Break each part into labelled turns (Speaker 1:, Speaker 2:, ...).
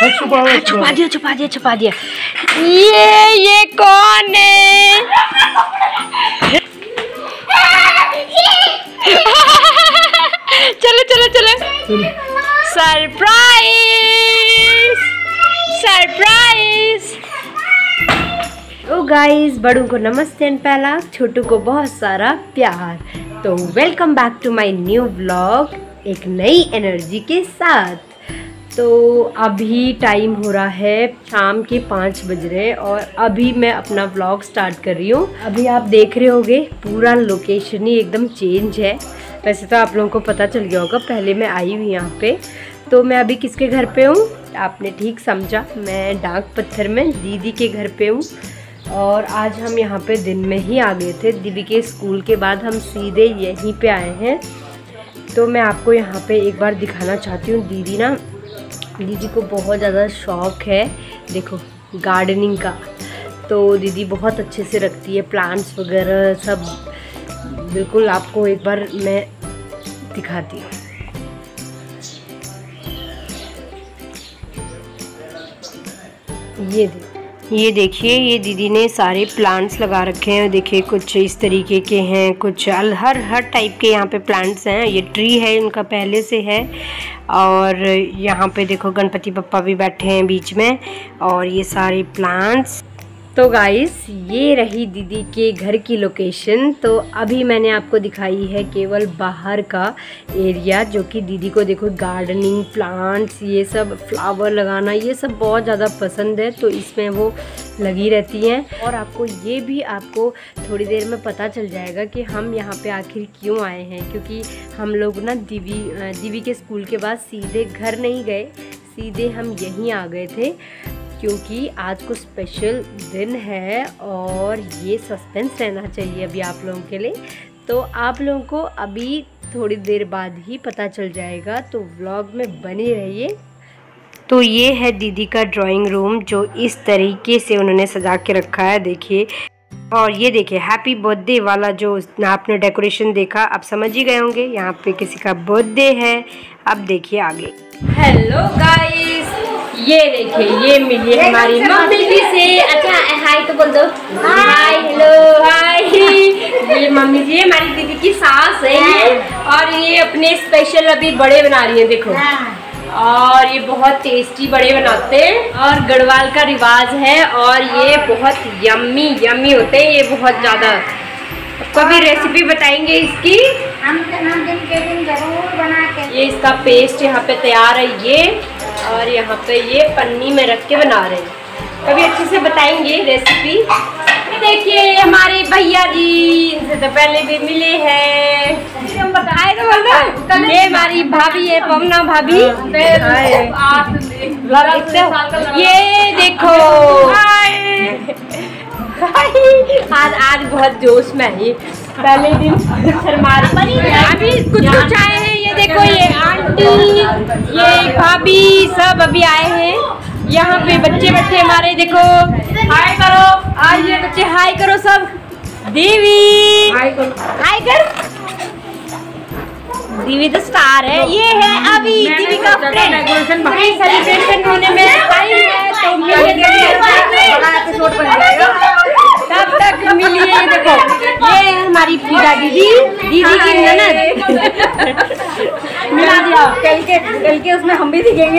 Speaker 1: छुपा दिया। ये कौन है? चलो चलो चलो, सरप्राइज सरप्राइज। तो गाइस, बड़ों को नमस्ते एंड पहला, छोटू को बहुत सारा प्यार। तो welcome back to my new vlog, एक नई एनर्जी के साथ। तो अभी टाइम हो रहा है शाम के 5 बज रहे और अभी मैं अपना व्लॉग स्टार्ट कर रही हूँ। अभी आप देख रहे होगे पूरा लोकेशन ही एकदम चेंज है। वैसे तो आप लोगों को पता चल गया होगा, पहले मैं आई हूँ यहाँ पे। तो मैं अभी किसके घर पे हूँ? आपने ठीक समझा, मैं डाक पत्थर में दीदी के घर पे हूँ। और आज हम यहाँ पे दिन में ही आ गए थे। दीदी के स्कूल के बाद हम सीधे यहीं पे आए हैं। तो मैं आपको यहाँ पे एक बार दिखाना चाहती हूँ। दीदी को बहुत ज़्यादा शौक़ है, देखो, गार्डनिंग का। तो दीदी बहुत अच्छे से रखती है प्लांट्स वगैरह सब। बिल्कुल आपको एक बार मैं दिखाती हूँ। ये देखिए, ये दीदी ने सारे प्लांट्स लगा रखे हैं। देखिए कुछ इस तरीके के हैं, कुछ हर टाइप के यहाँ पे प्लांट्स हैं। ये ट्री है उनका पहले से है। और यहाँ पे देखो गणपति बप्पा भी बैठे हैं बीच में, और ये सारे प्लांट्स। तो गाइस, ये रही दीदी के घर की लोकेशन। तो अभी मैंने आपको दिखाई है केवल बाहर का एरिया, जो कि दीदी को देखो गार्डनिंग, प्लांट्स, ये सब फ्लावर लगाना, ये सब बहुत ज़्यादा पसंद है। तो इसमें वो लगी रहती हैं। और आपको ये भी आपको थोड़ी देर में पता चल जाएगा कि हम यहाँ पे आखिर क्यों आए हैं। क्योंकि हम लोग ना दीदी के स्कूल के बाद सीधे घर नहीं गए, सीधे हम यहीं आ गए थे। क्योंकि आज को स्पेशल दिन है और ये सस्पेंस रहना चाहिए अभी आप लोगों के लिए। तो आप लोगों को अभी थोड़ी देर बाद ही पता चल जाएगा, तो व्लॉग में बने रहिए। तो ये है दीदी का ड्राइंग रूम, जो इस तरीके से उन्होंने सजा के रखा है, देखिए। और ये देखिए हैप्पी बर्थडे वाला जो आपने डेकोरेशन देखा, आप समझ ही गए होंगे यहाँ पे किसी का बर्थडे है। अब देखिए आगे। हेलो गाइस, ये देखिए, ये मिली हमारी मम्मी जी से। अच्छा हाय तो बोल दो। Hi, hello, hi. ये मम्मी जी हमारी दीदी की सास है ये, और ये अपने स्पेशल अभी बड़े बना रही है, देखो। और ये बहुत टेस्टी बड़े बनाते हैं, और गढ़वाल का रिवाज है, और ये बहुत यम्मी यम्मी होते हैं ये, बहुत ज़्यादा। कभी रेसिपी बताएंगे इसकी, हम दिन के दिन जरूर बना के। ये इसका पेस्ट यहाँ पे तैयार है ये, और यहाँ पे ये पन्नी में रख के बना रहे हैं। कभी अच्छे से बताएंगे रेसिपी। देखिए हमारे भैया जी, इनसे तो पहले भी मिले हैं। हम बताए तो बोल, ये हमारी भाभी है, पवना भाभी। ये देखो, आज बहुत जोश में है। पहले दिन अभी कुछ आए हैं। ये देखो, ये आंटी, ये भाभी, सब अभी आए हैं। यहाँ पे बच्चे बैठे हमारे, देखो, हाय करो। आज ये बच्चे हाय करो सब। देवी हाय कर। दीवी तो स्टार है। ये है अभी दीदी का फ्रेंड। सेलिब्रेशन होने में टाइम है, तो तब तक मिलिए। देखो, ये है हमारी फ्रीदा दीदी, दीदी की ननद। मिला दिया। कल के उसमें हम भी दिखेंगे।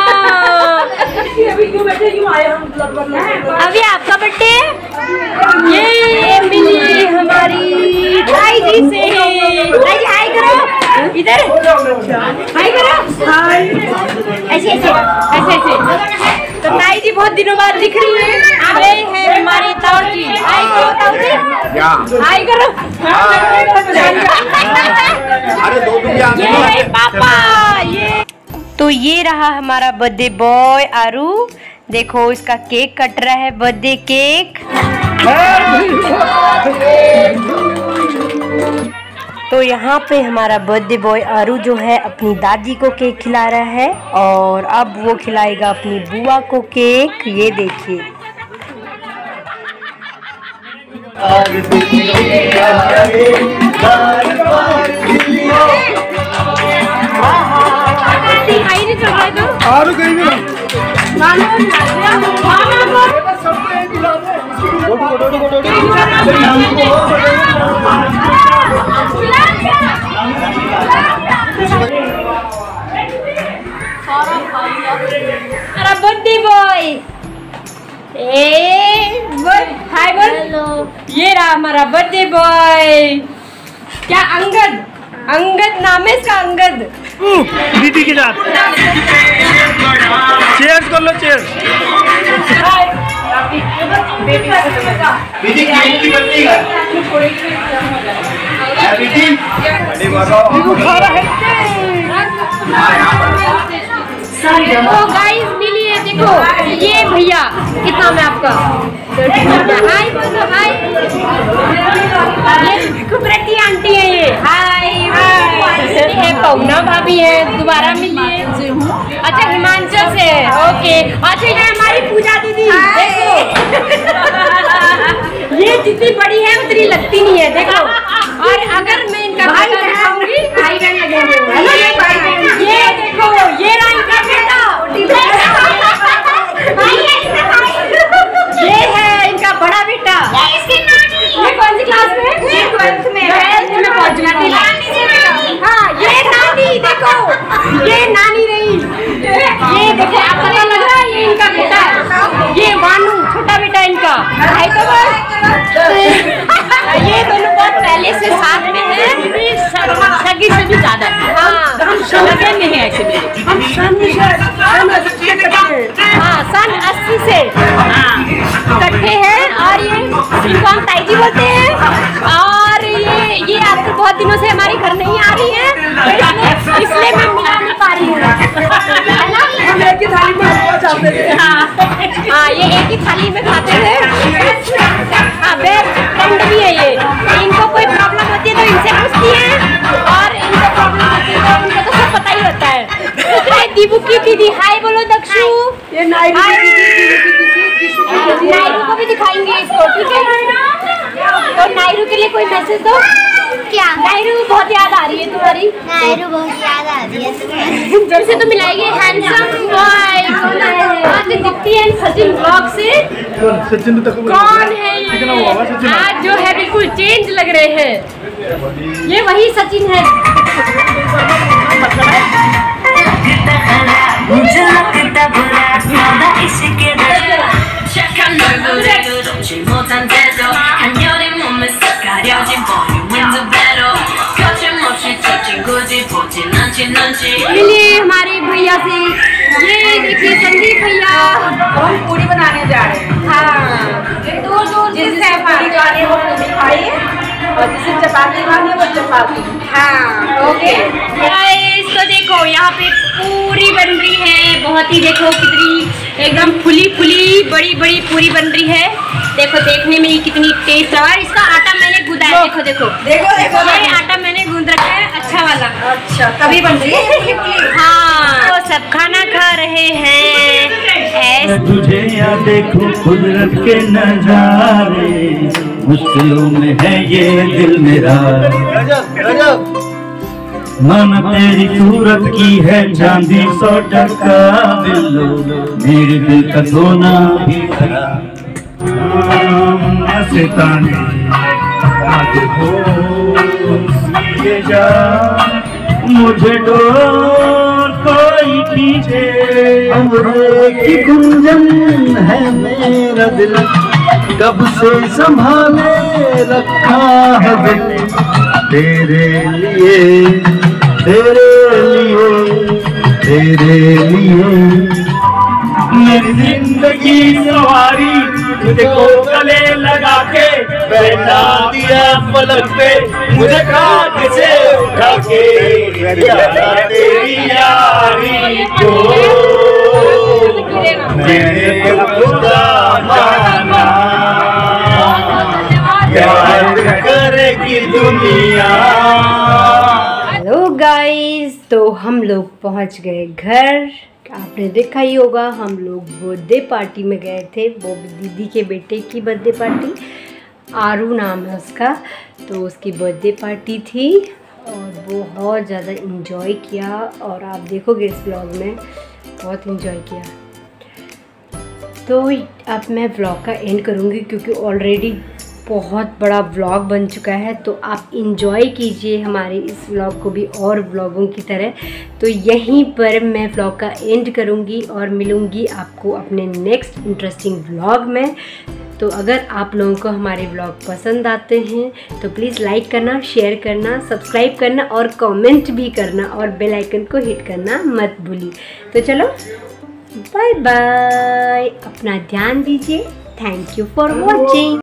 Speaker 1: अभी आपका बर्थडे है। ये मिली हमारी ताई जी से। ताई जी हाय करो, इधर हाय करो। हाय, ऐसे ऐसे ऐसे ऐसे। तो ताई जी बहुत दिनों बाद दिख रही है। ये है हमारी ताऊ जी। हाय करो ताऊ जी, हाय करो। ये है पापा। ये तो ये रहा हमारा बर्थडे बॉय आरू। देखो इसका केक कट रहा है, बर्थडे केक। तो यहाँ पे हमारा बर्थडे बॉय आरू जो है अपनी दादी को केक खिला रहा है, और अब वो खिलाएगा अपनी बुआ को केक। ये देखिए, आरू कहीं हमारा बर्थडे बॉय, हाय बोल। हेलो, ये रहा हमारा बर्थडे बॉय। क्या अंगद, अंगद नाम है इसका, अंगद।
Speaker 2: दीदी के साथ चेयर्स कर लो, चेयर्स।
Speaker 1: तो गाइस मिलिए, देखो ये भैया, कितना मैं आपका हाय बोलो, हाय। ये कुबरती आंटी है, ये हाय। ये पौना भाभी है, दोबारा मिलिए। अच्छा, हिमाचल से, ओके। अच्छा, ये हमारी पूजा दीदी, देखो ये जितनी बड़ी है उतनी लगती नहीं है, देखो। और अगर मैं इनका बेटा दिखाऊंगी, ये देखो, ये रहा इनका बेटा, ये है इनका बड़ा बेटा। ये कौन सी क्लास में? ये 12th में पहुंच चुकी है। हाँ, ये नानी, देखो ये नानी रही। ये देखो, आप पता लग रहा है ये इनका बेटा है। ये मानू, छोटा बेटा इनका है। तो ये दोनों बहुत पहले से साथ में है, सगी से भी ज्यादा है। हाँ, हम लगे में है ऐसे मेरे, हम सन 80 से इकट्ठे हैं। और ये इनको हम ताई जी बोलते हैं। और ये आजकल बहुत दिनों से हमारे घर नहीं आ रही है, इसलिए मैं मिला नहीं पा रही हूँ, है ना। हम एक ही थाली में खाते थे। हाँ, ये एक ही थाली में खाते थे। हाँ, बेस्ट फ्रेंड भी है ये। इनको कोई प्रॉब्लम होती है तो इनसे पूछती है, और इनको प्रॉब्लम होती है तो उनको तो सब पता ही होता है। तो दीबू की दीदी, हाय बोलो दक्षु। ये नायरू को भी दिखाएंगे इसको, ठीक है। तो नायरू के लिए कोई मैसेज दो। क्या? नायरू बहुत याद आ रही है तुम्हारी। नायरू बहुत याद आ रही है। जब से तो मिलाएंगे handsome boy Dipti and Sachin blog से।
Speaker 2: सचिन तो
Speaker 1: कौन है ये? आज जो है बिल्कुल चेंज लग रहे हैं। ये वही सचिन है। मुझे लगता बुरा इसके 착한 얼굴에도 좋지 못한데도 한여린 몸에 싹 가려진 volume in the battle 거침없이 touching 굳이 보진 않진 않지। मिलिए हमारे भैया से, ये देखिए संदीप भैया। हम पूरी बनाने जा रहे हैं। हाँ, दूर दूर जिससे पूरी खानी है वो पूरी खाइए, और जिसे चपाती खानी है वो चपाती। हाँ, ओके गाइस। तो देखो यहाँ पे पूरी बन रही है, बहुत ही देखो कितनी एकदम फुली फुली बड़ी बड़ी पूरी बन रही है। देखो देखने में ही कितनी टेस्ट है। और इसका आटा मैंने गूंदा है, देखो देखो देखो देखो, ये आटा मैंने गूंद रखा है, अच्छा वाला। अच्छा, तभी बन रही है फुली फुली। हाँ, तो सब खाना खा रहे हैं।
Speaker 2: तुझे या देखो कुदरत के नजारे, मुश्किलों में है ये दिल मेरा। मन तेरी सूरत की है चांदी 100 टका, दिलो मेरे दिल का सोना भी खरा। सिताने आज हो सीए जा, मुझे डोर कोई खींचे, अमरे की गुंजन है मेरा दिल, कब से संभाले रखा है दिल, तेरे लिए तेरे लिए तेरे लिए। मेरी जिंदगी सवारी तुझको गले लगा के बैठा दिया पलक पे, मुझे खाक से उठा के तेरी यारी को मैंने खुदा माना, याद करेगी दुनिया।
Speaker 1: हेलो गाइस, तो हम लोग पहुंच गए घर। आपने देखा ही होगा, हम लोग बर्थडे पार्टी में गए थे, वो दीदी के बेटे की बर्थडे पार्टी, आरू नाम है उसका। तो उसकी बर्थडे पार्टी थी और बहुत ज़्यादा इन्जॉय किया, और आप देखोगे इस ब्लॉग में बहुत इन्जॉय किया। तो अब मैं व्लॉग का एंड करूँगी क्योंकि ऑलरेडी बहुत बड़ा व्लॉग बन चुका है, तो आप इंजॉय कीजिए हमारे इस व्लॉग को भी और व्लॉगों की तरह। तो यहीं पर मैं व्लॉग का एंड करूँगी और मिलूँगी आपको अपने नेक्स्ट इंटरेस्टिंग व्लॉग में। तो अगर आप लोगों को हमारे व्लॉग पसंद आते हैं तो प्लीज़ लाइक करना, शेयर करना, सब्सक्राइब करना और कमेंट भी करना और बेल आइकन को हिट करना मत भूलिए। तो चलो बाय बाय, अपना ध्यान दीजिए। Thank you for watching.